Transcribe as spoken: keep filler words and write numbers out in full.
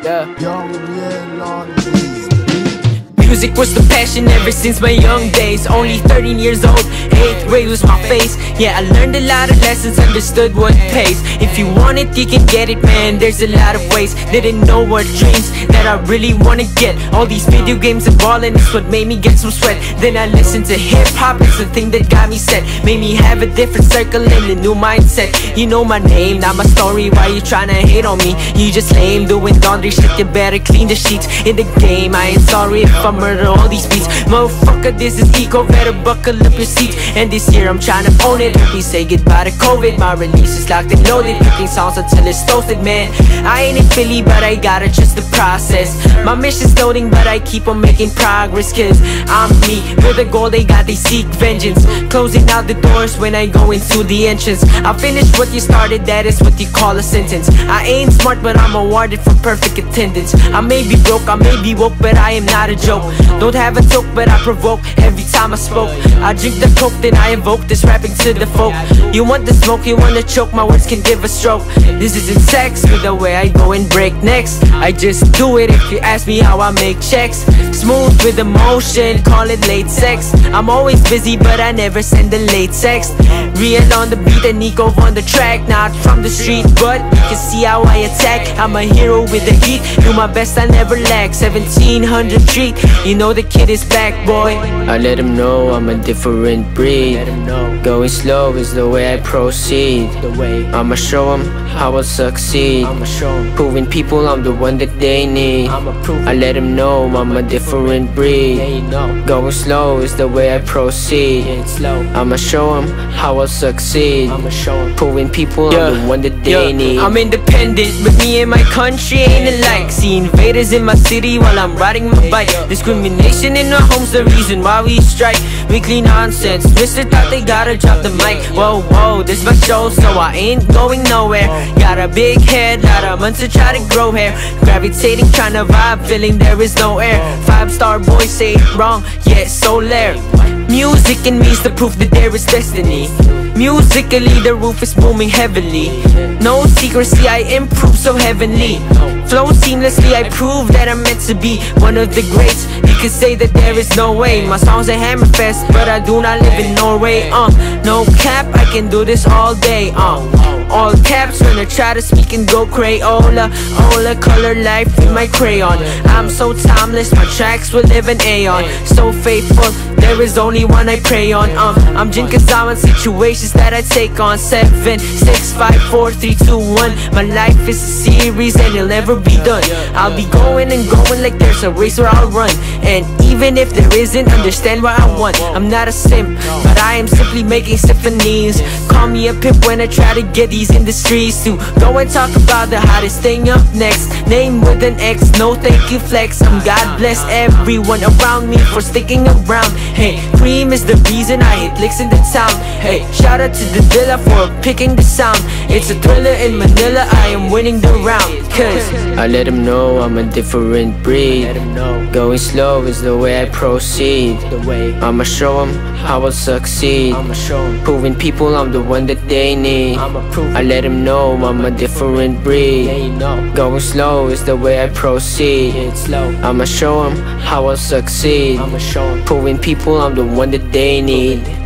Yeah. Young Riel on these. Music was the passion ever since my young days. Only thirteen years old, eighth grade was my face. Yeah, I learned a lot of lessons, understood what pays. If you want it, you can get it, man, there's a lot of ways. Didn't know what dreams that I really wanna get. All these video games and ballin' is what made me get some sweat. Then I listened to hip-hop, it's the thing that got me set. Made me have a different circle and a new mindset. You know my name, not my story, why you tryna hate on me? You just lame, doing laundry shit, you better clean the sheets. In the game, I ain't sorry if I'm murder all these beats. Motherfucker, this is E-Kove, better buckle up your seats. And this year I'm trying to own it. Let me say goodbye to COVID. My release is locked and loaded, picking songs until it's toasted, man. I ain't in Philly, but I gotta trust the process. My mission's loading, but I keep on making progress. Cause I'm me, with a goal they got, they seek vengeance. Closing out the doors when I go into the entrance. I'll finish what you started, that is what you call a sentence. I ain't smart, but I'm awarded for perfect attendance. I may be broke, I may be woke, but I am not a joke. Don't have a joke, but I provoke every time I spoke. I drink the coke, then I invoke this rapping to the folk. You want the smoke, you want to choke, my words can give a stroke. This isn't sex, with the way I go and break necks. I just do it if you ask me how I make checks. Smooth with emotion, call it late sex. I'm always busy, but I never send a late text. Riel on the beat and E-Kove on the track. Not from the street, but you can see how I attack. I'm a hero with the heat, do my best, I never lack. Seventeen hundred treat, you know the kid is back, boy. I let him know I'm a different breed. Going slow is the way I proceed. I'ma show him how I'll succeed. Proving people I'm the one that they need. I let him know I'm a different breed. Going slow is the way I proceed. I'ma show him how I'll succeed. Proving people I'm the one that they need. I'm independent, but me and my country ain't alike. See invaders in my city while I'm riding my bike. Discrimination in our home's the reason why we strike. Weekly nonsense, Mister thought they gotta drop the mic. Whoa, whoa, this my show, so I ain't going nowhere. Got a big head, lot of months to try to grow hair. Gravitating, tryna vibe, feeling there is no air. Five star boys say it wrong, yet so rare. Music in me's the proof that there is destiny. Musically the roof is booming heavily. No secrecy, I improve so heavenly. Flow seamlessly, I prove that I'm meant to be one of the greats. You could say that there is no way. My song's a hammer fest, but I do not live in Norway. Uh, no cap, I can do this all day. Uh, all caps when I try to speak and go Crayola. Ola, color life with my crayon. I'm so timeless, my tracks will live an aeon. So faithful, there is only one I pray on. Um, I'm Jin cause I'm in situations that I take on. Seven, six, five, four, three, two, one. My life is a series and it'll never be done. I'll be going and going like there's a race where I'll run. And even if there isn't, understand what I want. I'm not a simp, but I am simply making symphonies. Call me a pimp when I try to get these industries to go and talk about the hottest thing up next. Name with an X, no thank you flex. I'm God bless everyone around me for sticking around. Hey, cream is the reason I hit licks in the town. Hey, shout out to the dealer for picking the sound. It's a thriller in Manila, I am winning the round. Cause I let him know I'm a different breed. Going slow is the way I proceed. I'ma show him how I'll succeed. Proving people I'm the one that they need. I let him know I'm a different breed. Going slow is the way I proceed. I'ma show him how I'll succeed. Proving people I'm the one that they need.